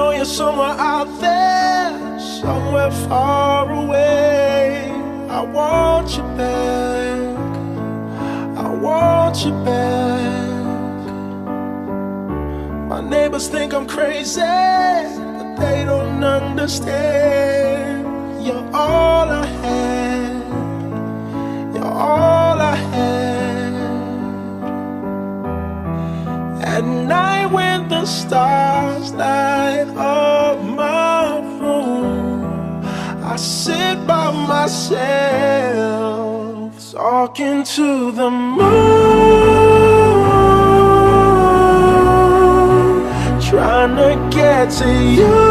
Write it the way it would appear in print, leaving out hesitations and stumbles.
know you're somewhere out there, somewhere far away. I want you back, I want you back. My neighbors think I'm crazy, but they don't understand. You're all I had, you're all I had. At night when the stars light up my room, I sit by myself, talking to the moon, trying to get to you.